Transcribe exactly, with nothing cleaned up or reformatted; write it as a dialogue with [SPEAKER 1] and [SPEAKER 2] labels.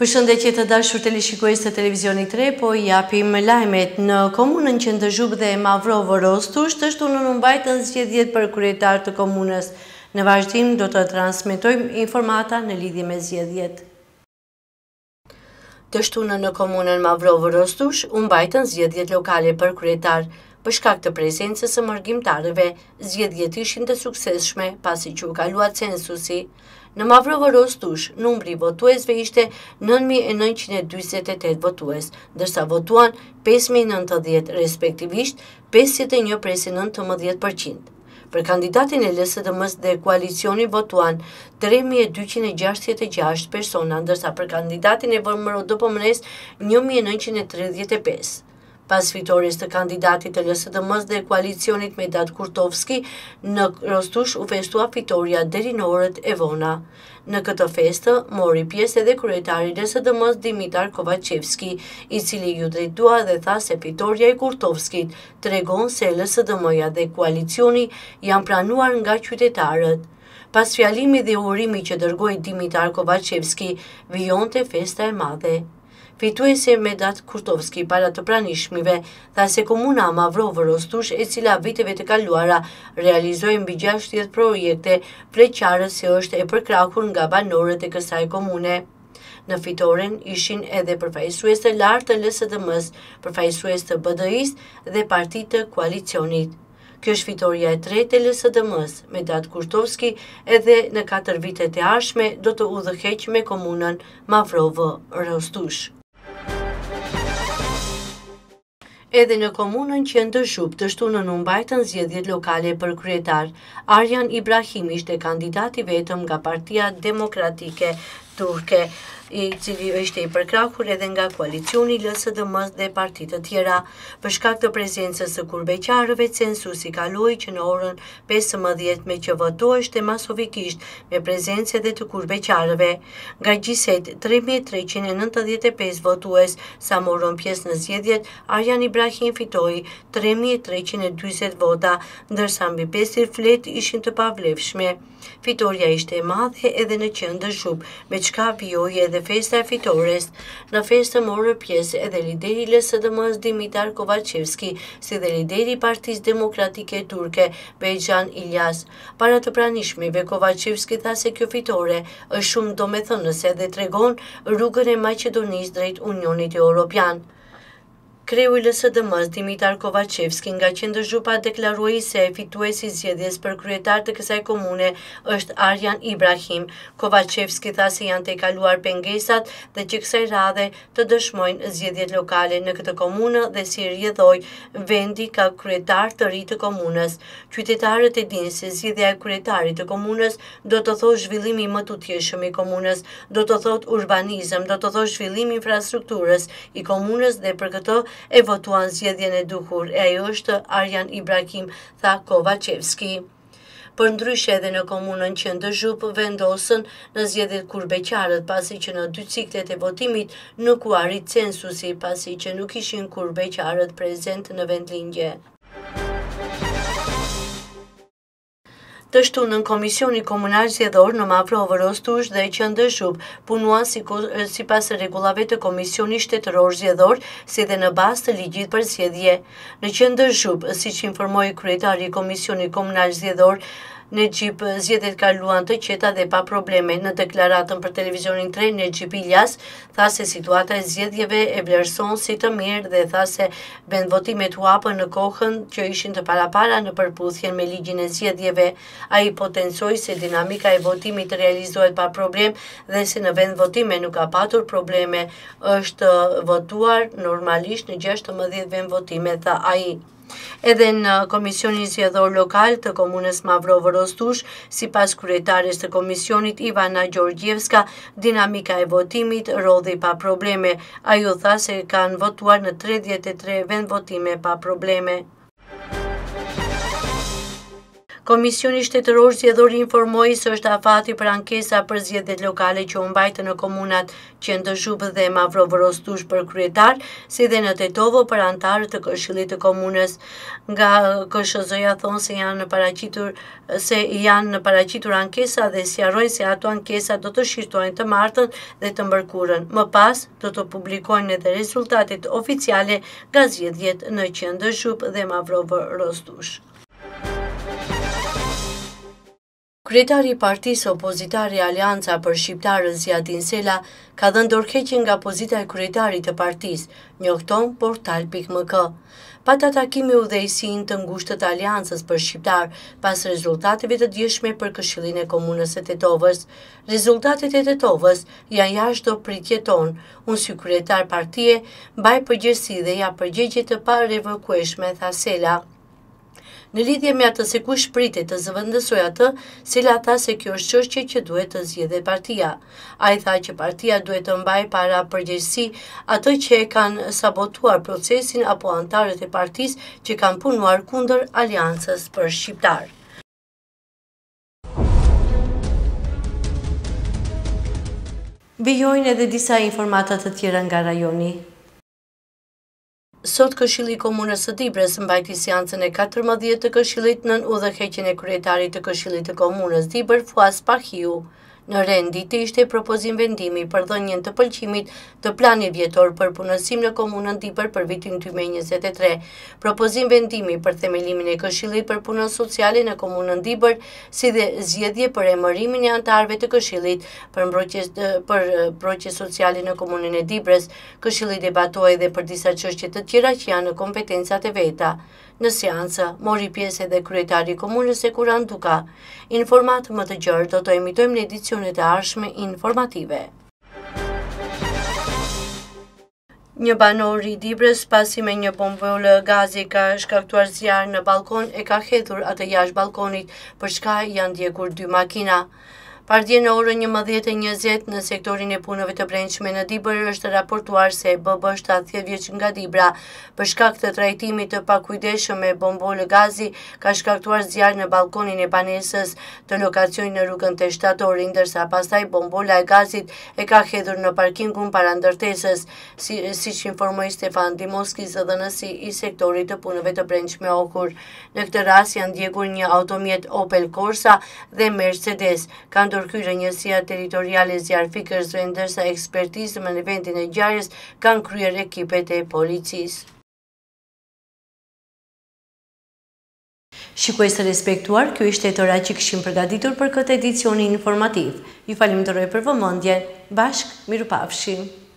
[SPEAKER 1] Përshëndetje të dashur teleshikues të televizionit tre, po japim lajmet. Në komunën Qendërzhup dhe Mavrovë Rostush të shtunë në mbajtën zgjedhjet për kryetar të komunës. Në vazhdim do të transmetojmë informata në lidhje me zgjedhjet. Të shtunë në komunën Mavrovë Rostush u mbajtën zgjedhjet lokale për kryetar. Për shkak të prezencës së mërgjimtarëve, zgjedhjet ishin të suksesshme pasi që u kalua censusi. Në Mavrovë Rostush, numri votuesve ishte nëntë mijë e nëntëqind e dyzet e tetë votues, ndërsa votuan pesë mijë e nëntëdhjetë, respektivisht pesëdhjetë e një presë nëntëmbëdhjetë përqind. Për kandidatin e L S D M-s dhe koalicioni votuan tre mijë e dyqind e gjashtëdhjetë e gjashtë persona, ndërsa për kandidatin e V M R O D P M N-s një mijë e nëntëqind e tridhjetë e pesë. Pas fitores të kandidatit të L S D M-s dhe koalicionit Medat Kurtovski, në Rostush u festua fitoria deri në orët e vona. Në këtë festë, mori pjesë edhe kryetari L S D M-s Dimitar Kovacevski, i cili ju drejtua dhe tha se fitoria e Kurtovskit tregon se L S D M-ja dhe koalicioni janë pranuar nga qytetarët. Pas fjalimit dhe urimi që dërgoi Dimitar Kovacevski, vijonte festa e madhe. Fituesi Medat Kurtovski para të pranishmive tha se komuna Mavrovë Rostush, e cila viteve të kaluara realizoi mbi gjashtëdhjetë projekte, pleqarës se është e përkrahur nga banorët e kësaj komune. Në fitoren ishin edhe përfaqësues të lartë të L S D M-s, përfaqësues të B D I-s dhe partitë të koalicionit. Kjo është fitoria e tretë e L S D M-s. Medat Kurtovski edhe në katër vitet e ardhshme do të udhëheq me komunën Mavrovë Rostush. Edhe në komunën Qendërzhup të shtunën u mbajtën zgjedhjet lokale për kryetar. Arjan Ibrahimi ishte kandidati vetëm nga Partia Demokratike Turke, i cili është i përkrahur edhe nga koalicioni L S D M-s dhe partitë të tjera. Për shkak të prezencës së kurbeqarëve, censusi kaloi që në orën pesëmbëdhjetë me që votoheshte masovikisht me prezencë edhe të kurbeqarëve. Nga gjyshet tre mijë e treqind e nëntëdhjetë e pesë votues sa morën pjesë në zgjedhjet, Arjan Ibrahim fitoi tre mijë e treqind e dyzet vota, ndërsa mbi pesëdhjetë fletë ishin të pavlefshme. Fitoria ishte e madhe edhe në Qendërzhup, me çka vijoi edhe festa e fitores. Në festë morën pjesë edhe lideri i L S D M-s Dimitar Kovacevski, si dhe lideri i Partisë Demokratike Turke, Bejxhan Ilyas. Para të pranishmeve, Kovacevski tha se kjo fitore është shumë domethënëse dhe tregon rrugën e Maqedonisë drejt Unionit Evropian. Kreu i L S D M-s Dimitar Kovacevski nga Qendërzhupa deklaroi se fituesi i zgjedhjes për kryetar të kësaj komune është Arjan Ibrahim. Kovacevski tha se janë të kaluar pengesat dhe që kësaj radhe të dëshmojnë zgjedhjet lokale në këtë komunë dhe si rrjedhoi vendi ka kryetar të ri të komunës. Qytetarët e dinë se zgjedhja e kryetarit të komunës do të thotë zhvillimi më të utjeshëm i komunës, do të thotë urbanizëm, do të thotë zhvillim infrastrukturës i komunës dhe për këtë e votuan zgjedhjen e duhur, e ajo është Arjan Ibrahim, tha Kovacevski. Për ndryshe edhe në komunën Qendërzhup vendosën në zgjedhjet kurbeqarët, pasi që në dy ciklet e votimit nuk u arrit censusi, pasi që nuk ishin kurbeqarët prezent në vendlindje. Të shtunën Komisioni Komunal Zgjedhor në Mavrovë Rostush dhe Qendërzhup punuan sipas rregullave të Komisionit Shtetëror Zgjedhor, si dhe në bazë të ligjit për zgjedhje. Në Qendërzhup, siç informoi kryetari i Komisionit Komunal Zgjedhor, Nexhip, zgjedhjet kaluan të qeta dhe pa probleme. Në deklaratën për televizionin tre, Nexhip Ilyas tha se situata e zgjedhjeve e vlerëson si të mirë dhe tha se vendvotimet u hapën në kohën që ishin të parapara në përputhjen me ligjin e zgjedhjeve. Ai potencoi se dinamika e votimit realizohet pa problem dhe se në vendvotime nuk ka patur probleme, është votuar normalisht në gjashtëmbëdhjetë vendvotime, tha ai. Edhe në Komisionin Zgjedhor Lokal të komunës Mavrovë Rostush, sipas kryetares të komisionit Ivana Gjorgjevska, dinamika e votimit rodhi pa probleme. Ajo tha se kanë votuar në tridhjetë e tre vendvotime pa probleme. Komisioni Shtetëror Zgjedhor informoi se është afati për ankesa për zgjedhjet lokale që u mbajtën në komunat Qendër-Zhupë dhe Mavrovë-Rostush për kryetar, si dhe në Tetovo për anëtarët të Këshillit të Komunës. Nga K S Z-ja thonë se janë në paraqitur se janë në paraqitur ankesa dhe sqarojnë se ato ankesa do të shqyrtojnë të martën dhe të mërkurën. Më pas do të publikojnë edhe rezultatet oficiale nga zgjedhjet në Qendër-Zhupë dhe Mavrovë-Rostush. Kryetari i partisë opozitare Aleanca për Shqiptarët Zjadin Sela ka dhënë dorëheqje nga pozita e kryetarit të partisë, njofton portal pikë m k. Pata takimi udhëheqësinë të ngushtë të Aleancës për Shqiptar pas rezultateve të dieshme për Këshillin e Komunës së Tetovës. Rezultatet e Tetovës janë jashtë do pritje tonë. Unë si kryetar partie mbaj përgjegjësi dhe ja përgjigje të parevokueshme, tha Sela. Në lidhje me atë se kush pritet të zëvendësoj atë, Sela tha se kjo është çështje që duhet të zgjidhet partia. Ai tha që partia duhet të mbajë para përgjegjësi atë që e kanë sabotuar procesin apo anëtarët e partisë që kanë punuar kundër Aleancës për Shqiptar. Vijojnë edhe disa informata të tjera nga rajoni. Sot Këshilli i Komunës së Dibrës mbajti seancën e katërmbëdhjetë të Këshillit nën udhëheqjen e kryetarit të Këshillit të Komunës Dibër, Fuaz Pahiu. Në rendite ishte propozim vendimi për dhënien të pëlqimit të planit vjetor për punësim në komunën Dibër për vitin dy mijë e njëzet e tre. Propozim vendimi për themelimin e Këshillit për punën sociale në komunën Dibër, si dhe zgjedhje për emërimin e anëtarëve të Këshillit për mbrojtje për mbrojtje sociale në komunën e Dibrës. Këshilli debatoi edhe për disa çështje të tjera që janë në kompetencat e veta. Në seancë mori pjesë edhe kryetari i komunës Sekuran Duka. Informatë më të gjerë do të emitojmë në edicionet e ardhshme informative. Një banor i Dibrës, pasi me një bombëllë gazi ka shkaktuar zjarr në balkon, e ka hedhur atë jashtë balkonit, për shka janë ndjekur dy makina. Pardje në orën njëmbëdhjetë e njëzet në sektorin e punëve të brendshme në Dibër është raportuar se B B shtatëdhjetë vjeç nga Dibra për shkak të trajtimit të pakujdesshëm me bombolë gazi ka shkaktuar zjarr në balkonin e banesës të lokacionit në rrugën të Shtatorit, ndërsa pastaj bombola e gazit e ka hedhur në parkingun para ndërtesës, si siç informoi Stefan Dimoski, zëdhënësi i sektorit të punëve të brendshme Okur. Në këtë rast janë ndjekur një automjet Opel Corsa dhe Mercedes. Kanë ndërhyrë njësia territoriale zjarfikës, ndërsa ekspertizën në vendin e ngjarjes kanë kryer ekipet e policisë. Shikues të respektuar, ky ishte ora që kishim përgatitur për këtë edicion informativ. Ju falenderoj për vëmendjen. Bashk, mirupafshim.